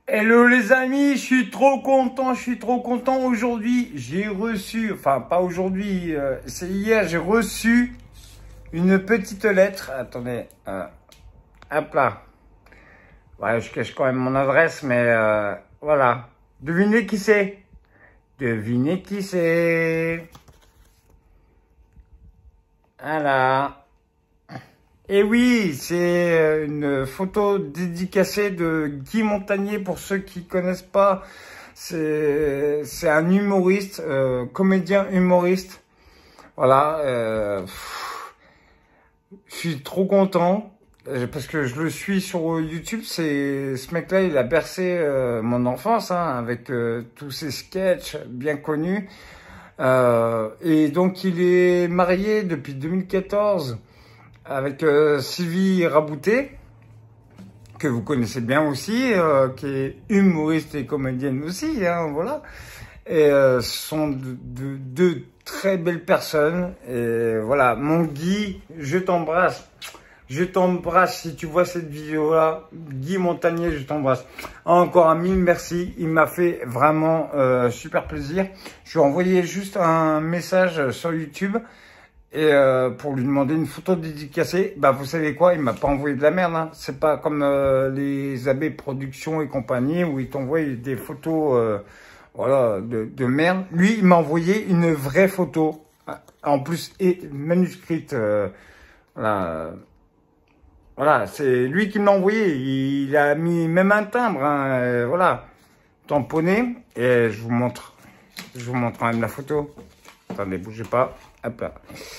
Hello les amis, je suis trop content aujourd'hui. J'ai reçu, enfin pas aujourd'hui, c'est hier, j'ai reçu une petite lettre. Attendez, hop là. Ouais, je cache quand même mon adresse, mais voilà. Devinez qui c'est? Devinez qui c'est? Voilà. Et oui, c'est une photo dédicacée de Guy Montagnier. Pour ceux qui connaissent pas, c'est un humoriste, comédien humoriste. Voilà, je suis trop content parce que je le suis sur YouTube. Ce mec-là, il a bercé mon enfance hein, avec tous ses sketchs bien connus. Et donc, il est marié depuis 2014. Avec Sylvie Rabouté, que vous connaissez bien aussi, qui est humoriste et comédienne aussi, hein, voilà. Et ce sont deux très belles personnes. Et voilà, mon Guy, je t'embrasse. Je t'embrasse si tu vois cette vidéo-là. Guy Montagnier, je t'embrasse. Encore un mille merci. Il m'a fait vraiment super plaisir. Je lui ai envoyé juste un message sur YouTube. Et pour lui demander une photo dédicacée, bah vous savez quoi, il m'a pas envoyé de la merde. Hein. C'est pas comme les AB Productions et compagnie où ils t'envoient des photos voilà, de merde. Lui, il m'a envoyé une vraie photo, en plus et manuscrite. Voilà, voilà c'est lui qui me l'a envoyé. Il a mis même un timbre, hein, voilà, tamponné. Et je vous montre quand même la photo. Attendez, bougez pas. Hop là.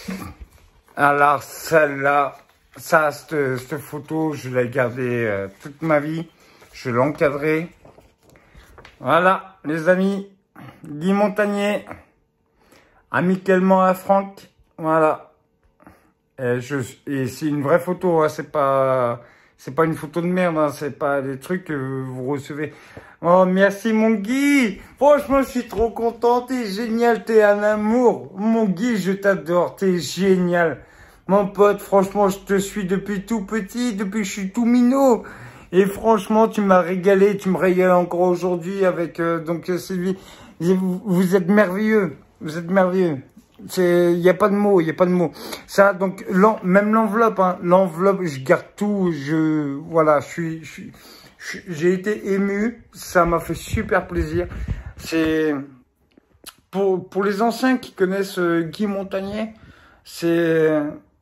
Alors, celle-là, cette photo, je l'ai gardée toute ma vie. Je l'ai encadrée. Voilà, les amis. Guy Montagnier. Amicalement à Franck. Voilà. Et c'est une vraie photo, hein, c'est pas une photo de merde, hein, c'est pas des trucs que vous recevez. Oh, merci mon Guy. Franchement, je suis trop content, t'es génial, t'es un amour. Mon Guy, je t'adore, t'es génial. Mon pote, franchement, je te suis depuis tout petit, depuis que je suis tout minot. Et franchement, tu m'as régalé, tu me régales encore aujourd'hui avec donc Sylvie. Vous êtes merveilleux, vous êtes merveilleux. Il y a pas de mots, il y a pas de mots. Ça, donc, même l'enveloppe, hein, l'enveloppe, je garde tout, voilà, j'ai été ému, ça m'a fait super plaisir. C'est, pour les anciens qui connaissent Guy Montagnier, c'est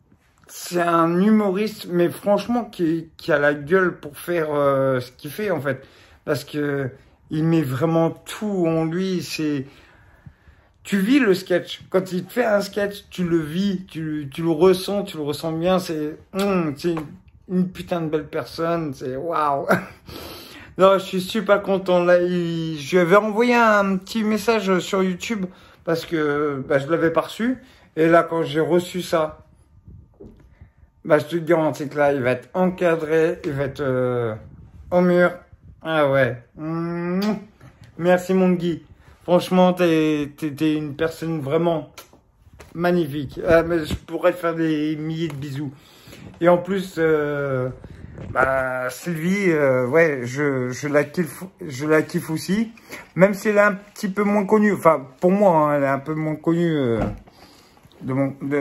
un humoriste, mais franchement, qui a la gueule pour faire ce qu'il fait, en fait. Parce que, il met vraiment tout en lui, tu vis le sketch. Quand il te fait un sketch, tu le vis, tu le ressens bien. C'est une putain de belle personne. C'est waouh. Non, je suis super content. Là, je lui avais envoyé un petit message sur YouTube parce que bah, je l'avais pas reçu. Et là, quand j'ai reçu ça, bah, je te garantis que là, il va être encadré, il va être au mur. Ah ouais. Merci mon Guy. Franchement, t'es une personne vraiment magnifique. Mais je pourrais te faire des milliers de bisous. Et en plus, bah, Sylvie, ouais, je la kiffe aussi. Même si elle est un petit peu moins connue. Enfin, pour moi, hein, elle est un peu moins connue de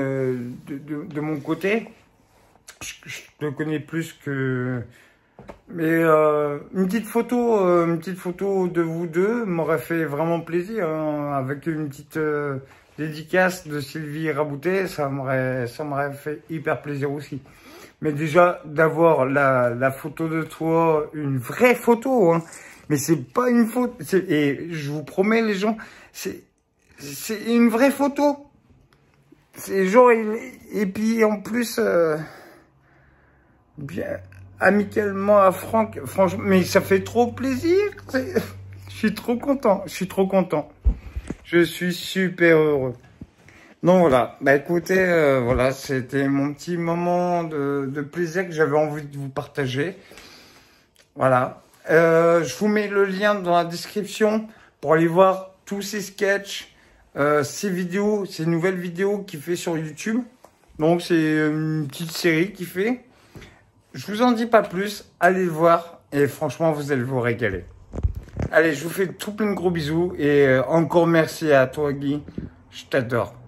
mon côté. Je te connais plus que... Mais une petite photo de vous deux m'aurait fait vraiment plaisir, hein, avec une petite dédicace de Sylvie Rabouté, ça m'aurait fait hyper plaisir aussi. Mais déjà d'avoir la photo de toi, une vraie photo, hein, mais c'est pas une photo, et je vous promets les gens, c'est une vraie photo. C'est genre et puis en plus bien. Amicalement à Franck, franchement, mais ça fait trop plaisir. Je suis trop content, je suis super heureux. Donc voilà, bah écoutez, voilà, c'était mon petit moment de plaisir que j'avais envie de vous partager. Voilà, je vous mets le lien dans la description pour aller voir tous ces sketchs, ces vidéos, ces nouvelles vidéos qu'il fait sur YouTube. Donc c'est une petite série qu'il fait. Je vous en dis pas plus, allez le voir et franchement vous allez vous régaler. Allez, je vous fais tout plein de gros bisous et encore merci à toi Guy, je t'adore.